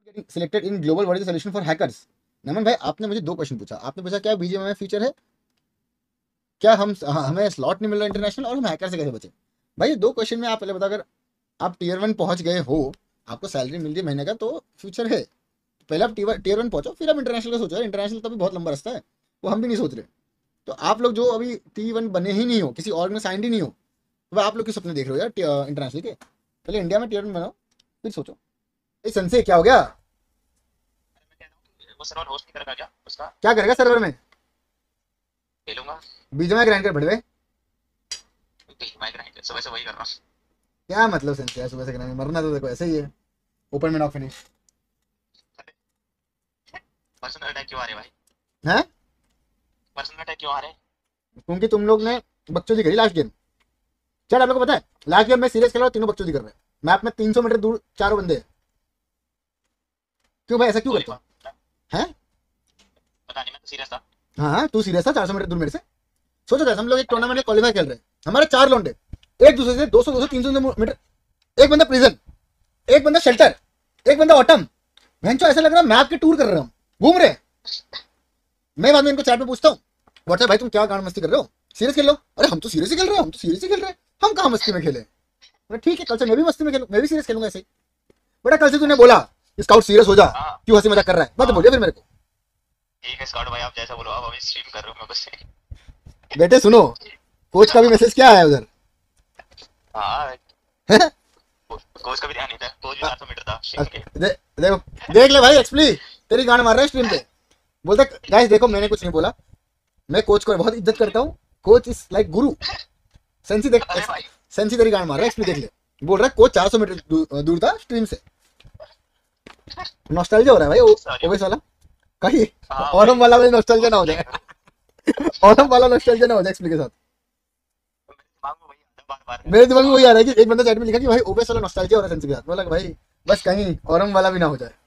getting selected in global what is the solution for hackers? नमन भाई आपने मुझे 2 question पूछा। आपने पूछा क्या बीजीएमआई में फ्यूचर है, क्या हमें स्लॉट नहीं मिल रहा इंटरनेशनल, और हम हैकर से कैसे बचे। भाई 2 क्वेश्चन में आप पहले बताओ, अगर आप टीयर 1 पहुंच गए हो, आपको सैलरी मिल रही है महीने का, तो फ्यूचर है। पहले आप टीयर 1 पहुंचो, फिर आप इंटरनेशनल का सोचो। इंटरनेशनल तो भी बहुत लंबा रास्ता है, वो हम भी नहीं सोच रहे। तो आप लोग जो अभी T1 बने ही नहीं हो, किसी और में साइंड ही नहीं हो, तो आप लोग के सपने देख रहे हो यार इंटरनेशनल के। पहले इंडिया में टीयर 1 बनाओ, फिर सोचो। इस संशय क्या हो गया, वो सर्वर होस्ट नहीं करेगा क्या उसका? क्या करेगा सर्वर में? खेलूंगा बीजेमआई ग्राइंड कर बढ़वे। मैं ग्राइंड सुबह से वही कर रहा हूँ। क्या मतलब संशय है सुबह से ग्राइंड, मरना तो देखो ऐसे ही है। ओपन में नॉक फिनिश पर्सनल अटैक क्यों आ रहे भाई? है, पर्सनल अटैक क्यों आ रहे? क्योंकि तुम लोग ने बकचोदी करी लास्ट गेम। चल आप लोग को पता है लास्ट गेम में सीरियस खेला, तीनों बकचोदी कर रहे हैं। मैप में 300 मीटर दूर 4 बंदे हैं। क्यों भाई ऐसा क्यों करते हो? हैं पता नहीं, मैं तो सीरियस था। हाँ तू सीरियस था 400 मीटर दूर मेरे से। सोचो था हम लोग एक टूर्नामेंट में क्वालीफाई खेल रहे हैं, हमारे 4 लौंडे एक दूसरे से 200 200 300 मीटर, एक बंदा प्रिजन, एक बंदा शेल्टर, एक बंदा ऑटम। भैंचो ऐसा लग रहा है मैप के टूर कर रहे हैं, हम घूम रहे हैं। मैं बाद में इनको चैट में पूछता हूँ, व्हाट्सएप भाई तुम क्या गांड मस्ती कर रहे हो, सीरियस खेल लो। अरे हम तो सीरियस ही खेल रहे हैं, हम तो सीरियस ही खेल रहे हैं, हम कहाँ मस्ती में खेले। बोला ठीक है कल से मैं भी मस्ती में खेलूँ, मैं भी सीरियस खेलूंगा ऐसे ही। बेटा कल से तूने बोला स्काउट सीरियस हो जा, क्यों हंसी मजाक कर रहा है, मत बोलिए फिर मेरे को। ठीक है स्कॉट भाई, आप जैसा बोलो। आप अभी स्ट्रीम कर रहे हो, मैं बस बेटे सुनो, कोच का भी मैसेज क्या आया उधर? हाँ हैं? कोच का भी ध्यान नहीं था, कोच भी 400 मीटर था स्ट्रीम के। देखो देख ले भाई एक्सप्ली तेरी गांड मार रहा है स्ट्रीम पे। बोलता गाइस देखो मैंने कुछ नहीं बोला, मैं कोच को बहुत इज्जत करता हूँ, कोच इज लाइक गुरु। सेंसी देख, अरे भाई सेंसी तेरी गांड मार रहा है, एक्सप्ली देख ले। बोल रहा है कोच 400 मीटर दूर था स्ट्रीम से। नॉस्टैल्जिया हो रहा है भाई ओवेस वाला कहीं, हाँ, ऑरम वाला भी नॉस्टैल्जिया ना हो जाए। ऑरम वाला नॉस्टैल्जिया ना हो जाए एक्सप्ली के साथ। दिमाग में वही आता है बार-बार। मेरे दिमाग में वही आ रहा है कि एक बंदा चैट में लिखा कि भाई ओवेस वाला नॉस्टैल्जिया हो रहा है सेंसी के साथ। बोला भाई बस कहीं ऑरम वाला भी ना हो जाए।